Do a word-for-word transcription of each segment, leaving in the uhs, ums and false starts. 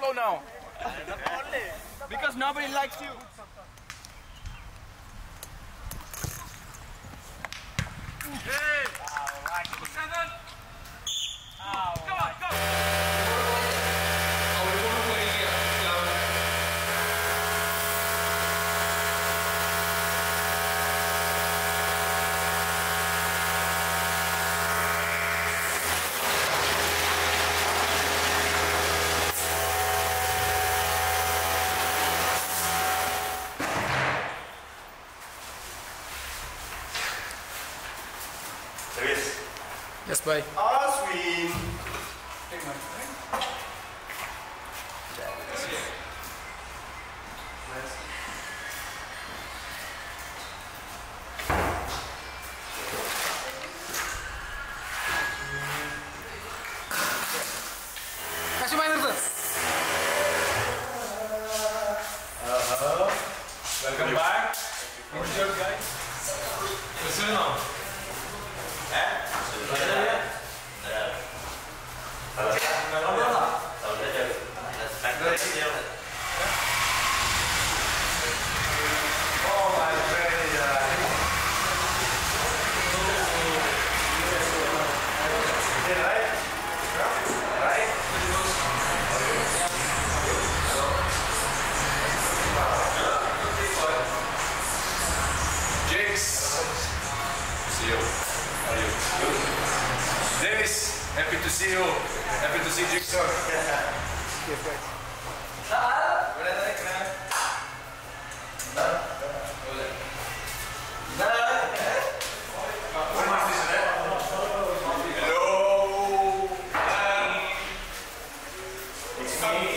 slow now. Because nobody likes you. Hey! Seven! Come on, go! Yes, bye. Aswin. Take my time. Kasih main itu. Uh-huh. Welcome back. Enjoy, guys. Listen now. Eh? Sudah. Kalau kalau dia jadi spektakuler. Oh my friend, yeah. Right? Right? James. See you. How are you? Good. Dennis, happy to see you. Happy to see Jigsaw. Yes, guys. Hello. It's me.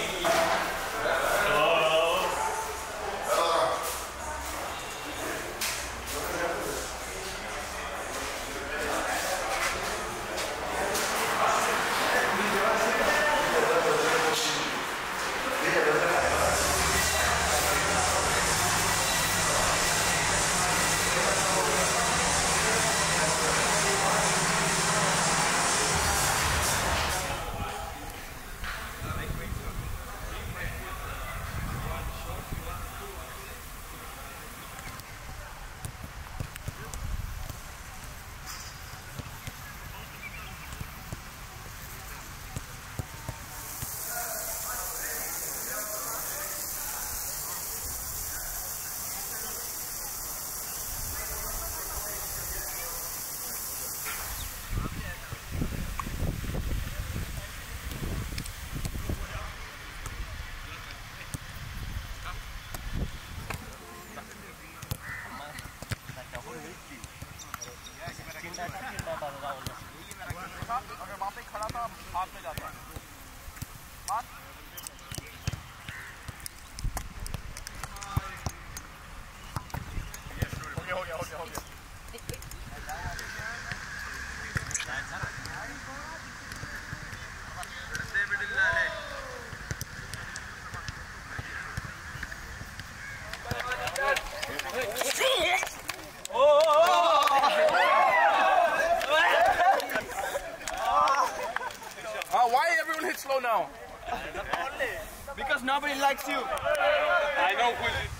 अगर वहाँ पे खड़ा था हाथ में जाता हाथ हो गया हो गया हो गया हो गया Uh, why everyone hits slow now? Because nobody likes you. I know who is.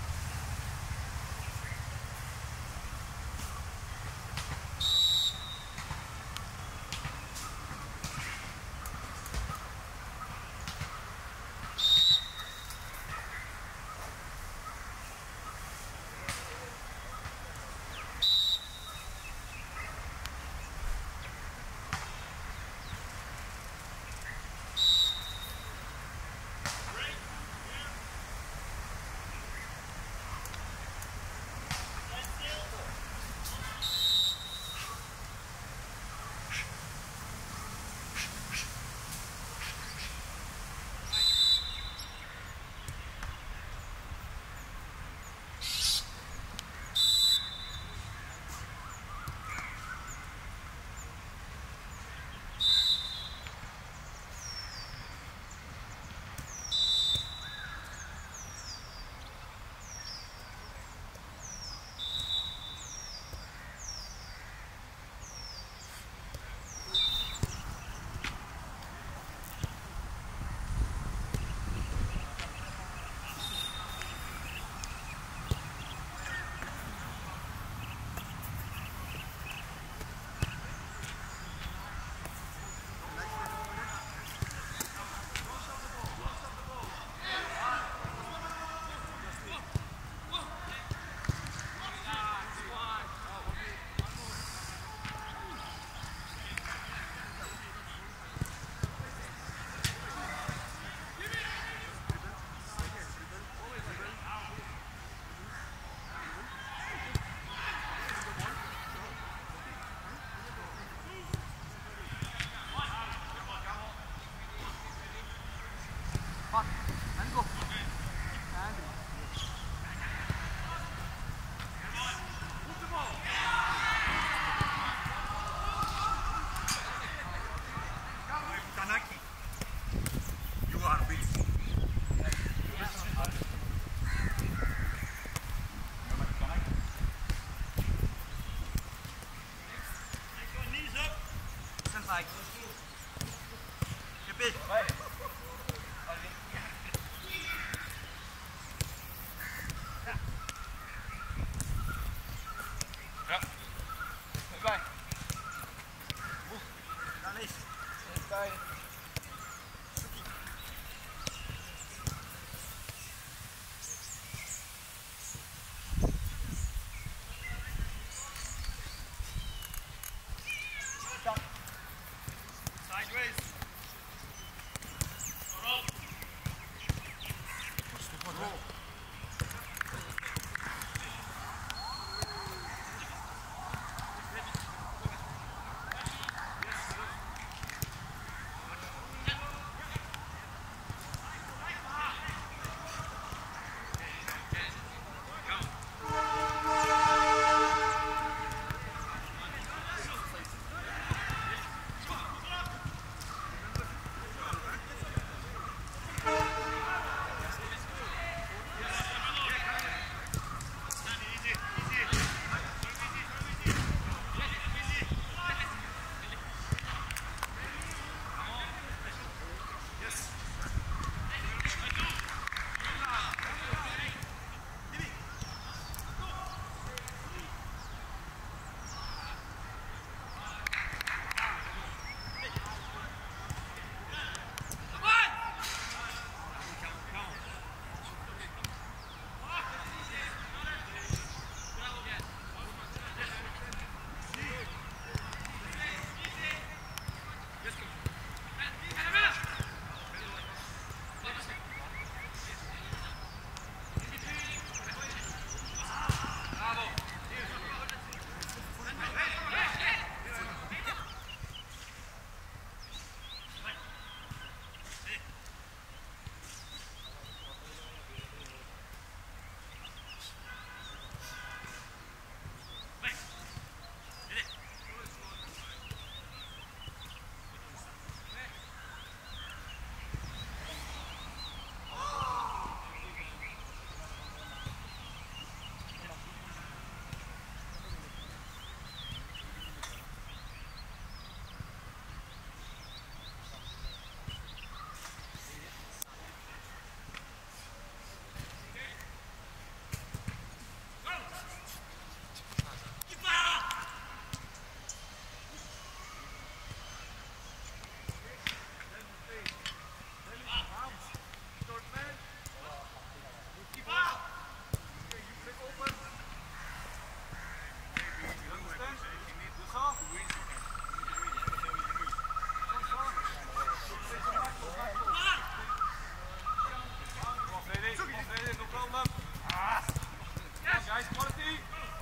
no problem. Yes. Guys, quality.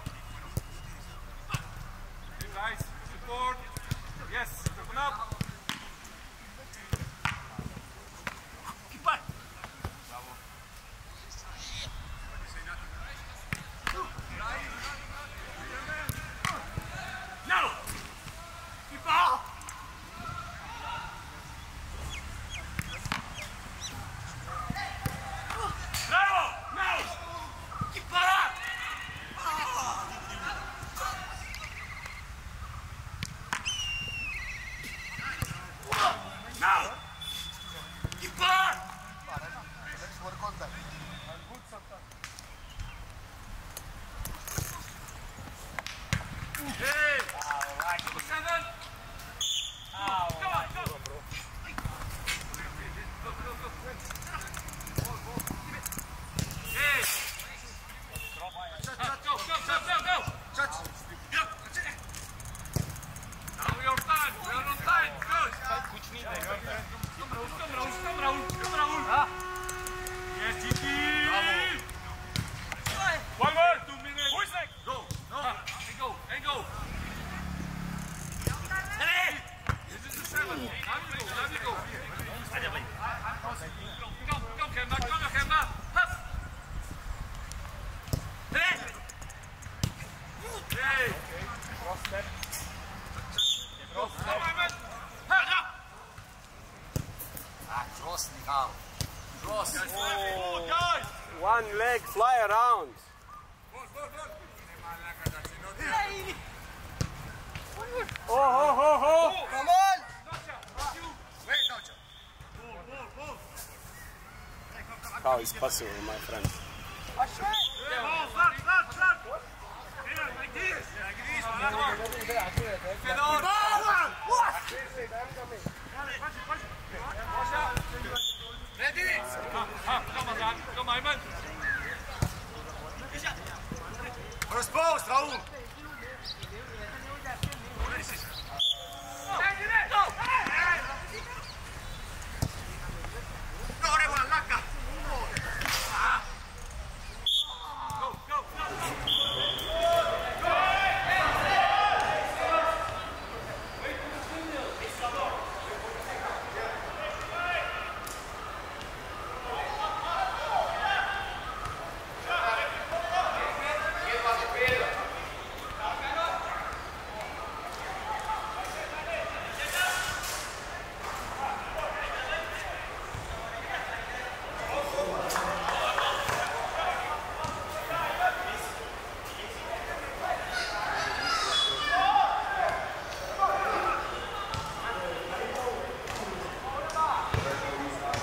Okay, guys, support. Yes, open up. Keep on. Bravo. No. Keep on. Bravo. No. Keep on. Now! Keep on! Let's work on that. Good sometimes. Hey! Number seven! Come on, go! Go, go, go. Hey! Go, go, go, go, go! Touch. Go! Now we are time, we are on time, good! Come Raul, come Raul, come Raul, come Raul! Yes, Gigi! One more! Two minutes! Who is next? Go! No! And go, and go! This is the seven! Now you go, now you go! Come, come Kemba, come on Kemba! Hup! Hey! Cross step. Go, come Ahmed! Hup! Ah, cross, Nikal. Cross. Guys, oh. Guys! One leg fly around. Oh, ho, ho, ho. Come on! Wait, Nacho. How is possible, my friend? Ready? Come on, come on, Iman. First post, Raul!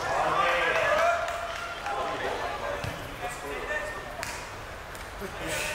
Yeah.